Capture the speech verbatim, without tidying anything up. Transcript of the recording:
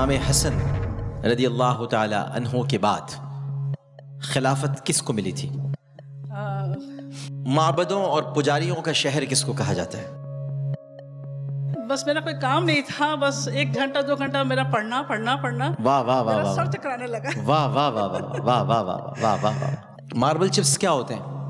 इमाम हसन रदी अल्लाह ताला अन्हो के बाद खिलाफत किसको मिली थी? माबदों और पुजारियों का शहर किसको कहा जाता है? बस मेरा कोई काम नहीं था, बस एक घंटा दो घंटा मेरा पढ़ना पढ़ना पढ़ना वाह वाह वाह मेरा वाह सर चकराने लगा। वाह वाह वाह वाह वाह वाह वाह वाह वाह वाह। मार्बल चिप्स क्या होते हैं?